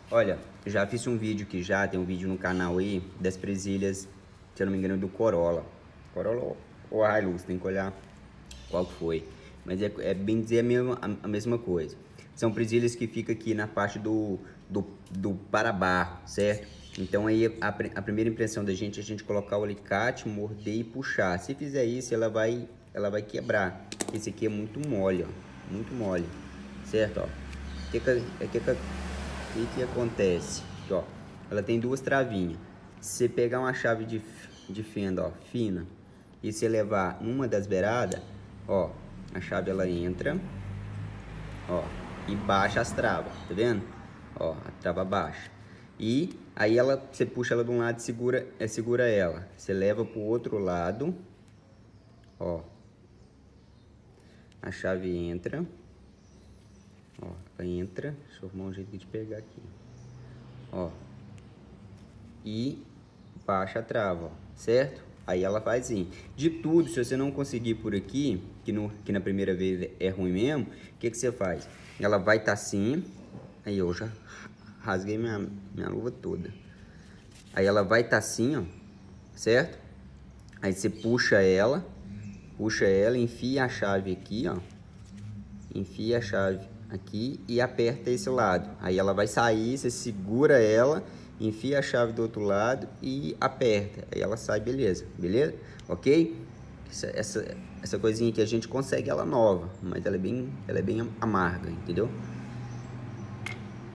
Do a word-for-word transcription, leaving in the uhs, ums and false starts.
Olha, já fiz um vídeo aqui já, tem um vídeo no canal aí das presilhas, se eu não me engano, do Corolla. Corolla ou Hilux, tem que olhar qual foi. Mas é, é bem dizer a mesma, a, a mesma coisa. São presilhas que ficam aqui na parte do, do, do para-barro, certo? Então aí a, a primeira impressão da gente é a gente colocar o alicate, morder e puxar. Se fizer isso, ela vai, ela vai quebrar. Esse aqui é muito mole, ó, muito mole, certo? Ó. O que que, que, que, que, que acontece? Aqui, ó, ela tem duas travinhas. Se você pegar uma chave de, de fenda, ó, fina, e você levar numa das beiradas, ó, a chave ela entra, ó, e baixa as travas, tá vendo? Ó, a trava baixa. E aí ela, você puxa ela de um lado e segura, é, segura ela. Você leva pro outro lado, ó, a chave entra, ó, ela entra, deixa eu arrumar um jeito de pegar aqui, ó, e baixa a trava, ó, certo? Aí ela faz assim. De tudo, se você não conseguir por aqui, que, no, que na primeira vez é ruim mesmo, o que, que você faz? Ela vai estar tá assim. Aí eu já rasguei minha, minha luva toda. Aí ela vai estar tá assim, ó. Certo? Aí você puxa ela. Puxa ela, enfia a chave aqui, ó. Enfia a chave aqui e aperta esse lado. Aí ela vai sair, você segura ela, enfia a chave do outro lado e aperta. Aí ela sai, beleza, beleza? Ok? Essa, essa, essa coisinha aqui a gente consegue ela nova, mas ela é bem, ela é bem amarga, entendeu?